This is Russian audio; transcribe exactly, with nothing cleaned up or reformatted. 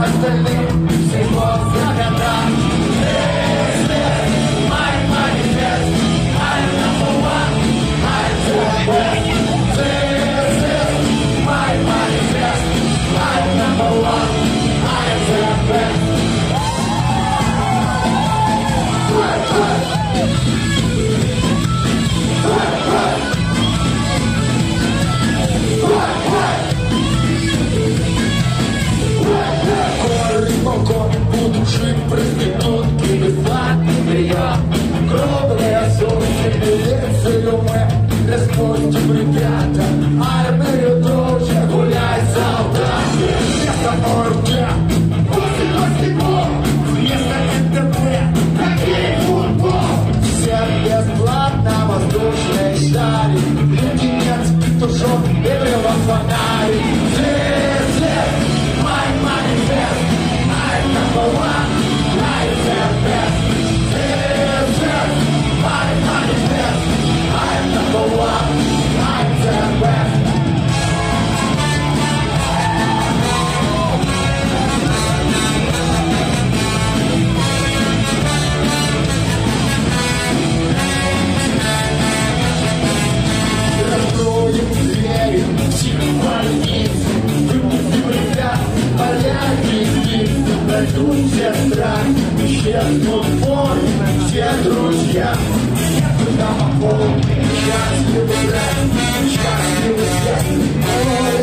остальным всего загадать. This is my manifest. I'm number one, I'm the best. This is my manifest. I'm number one, I'm the best. Буду жить проститутки, бесплатный прием. Круглые сумки, милицию мы распустим, ребята. Армию тоже гуляй, солдаты. Вместо морги, баскетбол. Вместо эн тэ вэ, хоккей, футбол. Всем бесплатно воздушные шари. Люди нет, тушок и велофонарик. This is my manifest. I'm number one, I'm the best. This is my manifest. I'm number one, I'm the best. Раскроем двери всех больниц. Выпустим ребят, поляки здесь. Пройдут все страны, исчезнут войны, все друзья. Нету домофон, счастливый рай, счастливый свет.